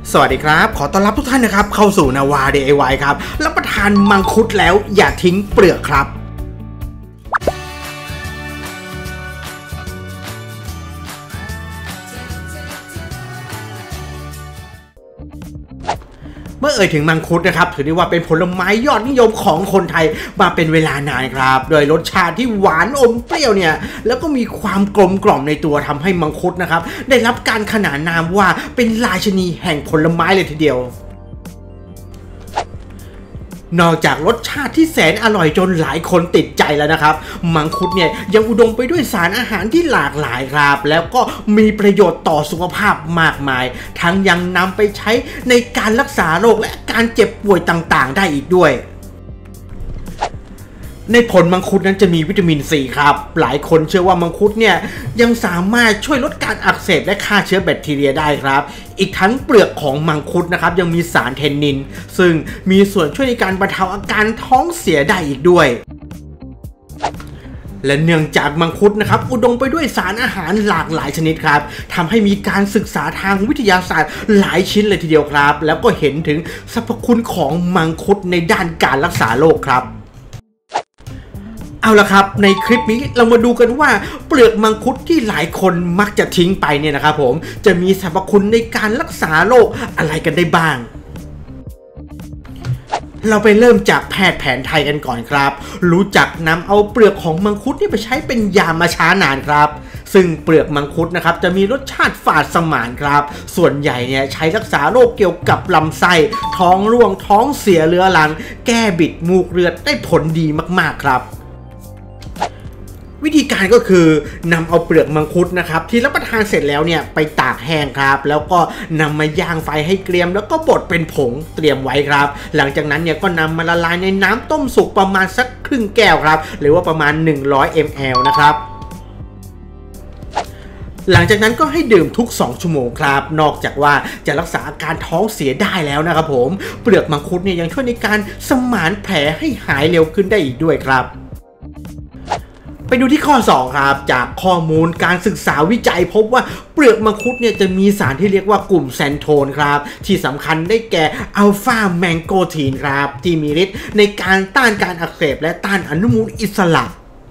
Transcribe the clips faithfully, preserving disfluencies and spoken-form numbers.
สวัสดีครับขอต้อนรับทุกท่านนะครับเข้าสู่นาวา ดี ไอ วาย ครับรับประทานมังคุดแล้วอย่าทิ้งเปลือกครับเมื่อเอ่ยถึงมังคุดนะครับถือได้ว่าเป็นผลไม้ยอดนิยมของคนไทยมาเป็นเวลานานครับโดยรสชาติที่หวานอมเปรี้ยวเนี่ยแล้วก็มีความกลมกล่อมในตัวทำให้มังคุดนะครับได้รับการขนานนามว่าเป็นราชินีแห่งผลไม้เลยทีเดียวนอกจากรสชาติที่แสนอร่อยจนหลายคนติดใจแล้วนะครับมังคุดเนี่ยยังอุดมไปด้วยสารอาหารที่หลากหลายครับแล้วก็มีประโยชน์ต่อสุขภาพมากมายทั้งยังนำไปใช้ในการรักษาโรคและการเจ็บป่วยต่างๆได้อีกด้วยในผลมังคุดนั้นจะมีวิตามินซีครับหลายคนเชื่อว่ามังคุดเนี่ยยังสามารถช่วยลดการอักเสบและฆ่าเชื้อแบคทีเรียได้ครับอีกทั้งเปลือกของมังคุดนะครับยังมีสารเทนนินซึ่งมีส่วนช่วยในการบรรเทาอาการท้องเสียได้อีกด้วยและเนื่องจากมังคุดนะครับอุดมไปด้วยสารอาหารหลากหลายชนิดครับทำให้มีการศึกษาทางวิทยาศาสตร์หลายชิ้นเลยทีเดียวครับแล้วก็เห็นถึงสรรพคุณของมังคุดในด้านการรักษาโรคครับเอาละครับในคลิปนี้เรามาดูกันว่าเปลือกมังคุดที่หลายคนมักจะทิ้งไปเนี่ยนะครับผมจะมีสรรพคุณในการรักษาโรคอะไรกันได้บ้างเราไปเริ่มจากแพทย์แผนไทยกันก่อนครับรู้จักนำเอาเปลือกของมังคุดนี่ไปใช้เป็นยามาช้านานครับซึ่งเปลือกมังคุดนะครับจะมีรสชาติฝาดสมานครับส่วนใหญ่เนี่ยใช้รักษาโรคเกี่ยวกับลำไส้ท้องร่วงท้องเสียเรื้อรังแก้บิดมูกเลือดได้ผลดีมากๆครับวิธีการก็คือนำเอาเปลือกมังคุดนะครับที่รับประทานเสร็จแล้วเนี่ยไปตากแห้งครับแล้วก็นำมาย่างไฟให้เกรียมแล้วก็บดเป็นผงเตรียมไว้ครับหลังจากนั้นเนี่ยก็นำมาละลายในน้ำต้มสุกประมาณสักครึ่งแก้วครับหรือว่าประมาณหนึ่งร้อยมิลลิลิตร นะครับหลังจากนั้นก็ให้ดื่มทุกสองชั่วโมงครับนอกจากว่าจะรักษาอาการท้องเสียได้แล้วนะครับผมเปลือกมังคุดเนี่ยยังช่วยในการสมานแผลให้หายเร็วขึ้นได้อีกด้วยครับไปดูที่ข้อสองครับจากข้อมูลการศึกษาวิจัยพบว่าเปลือกมังคุดเนี่ยจะมีสารที่เรียกว่ากลุ่มแซนโทนครับที่สำคัญได้แก่อัลฟาแมงโกทีนครับที่มีฤทธิ์ในการต้านการอักเสบและต้านอนุมูลอิสระ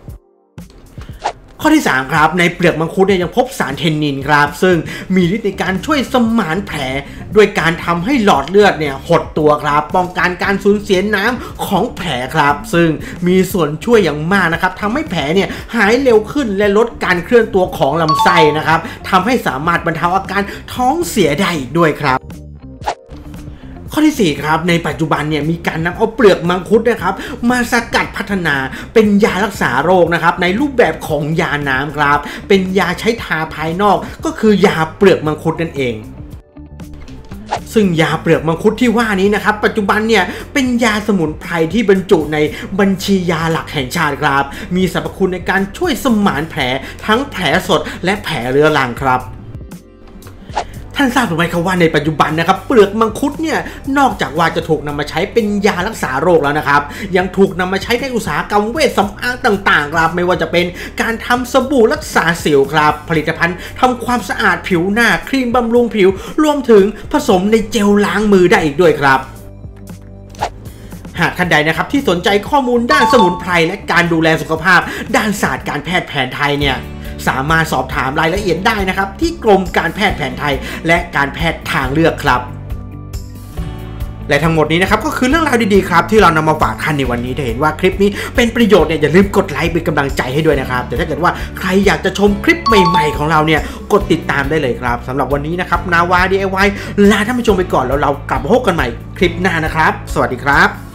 ข้อที่สามครับในเปลือกมังคุดเนี่ยยังพบสารเทนนินครับซึ่งมีฤทธิ์ในการช่วยสมานแผลด้วยการทำให้หลอดเลือดเนี่ยหดตัวครับป้องกันการสูญเสียน้ำของแผลครับซึ่งมีส่วนช่วยอย่างมากนะครับทำให้แผลเนี่ยหายเร็วขึ้นและลดการเคลื่อนตัวของลำไส้นะครับทำให้สามารถบรรเทาอาการท้องเสียได้อีกด้วยครับข้อที่สี่ครับในปัจจุบันเนี่ยมีการนำเอาเปลือกมังคุดนะครับมาสกัดพัฒนาเป็นยารักษาโรคนะครับในรูปแบบของยาน้ำครับเป็นยาใช้ทาภายนอกก็คือยาเปลือกมังคุดนั่นเองซึ่งยาเปลือกมังคุดที่ว่านี้นะครับปัจจุบันเนี่ยเป็นยาสมุนไพรที่บรรจุในบัญชียาหลักแห่งชาติครับมีสรรพคุณในการช่วยสมานแผลทั้งแผลสดและแผลเรื้อรังครับท่านทราบหรือไม่ครับว่าในปัจจุบันนะครับเปลือกมังคุดเนี่ยนอกจากว่าจะถูกนำมาใช้เป็นยารักษาโรคแล้วนะครับยังถูกนำมาใช้ในอุตสาหกรรมเวชสำอางต่างๆครับไม่ว่าจะเป็นการทำสบู่รักษาสิวครับผลิตภัณฑ์ทำความสะอาดผิวหน้าครีมบำรุงผิวรวมถึงผสมในเจลล้างมือได้อีกด้วยครับหากท่านใดนะครับที่สนใจข้อมูลด้านสมุนไพรและการดูแลสุขภาพด้านศาสตร์การแพทย์แผนไทยเนี่ยสามารถสอบถามรายละเอียดได้นะครับที่กรมการแพทย์แผนไทยและการแพทย์ทางเลือกครับและทั้งหมดนี้นะครับก็คือเรื่องราวดีๆครับที่เรานำมาฝากท่านในวันนี้ถ้าเห็นว่าคลิปนี้เป็นประโยชน์เนี่ยอย่าลืมกดไลค์เป็นกำลังใจให้ด้วยนะครับแต่ถ้าเกิดว่าใครอยากจะชมคลิปใหม่ๆของเราเนี่ยกดติดตามได้เลยครับสำหรับวันนี้นะครับนาวา ดี ไอ วาย ลาท่านผู้ชมไปก่อนแล้วเรากลับมาพบกันใหม่คลิปหน้านะครับสวัสดีครับ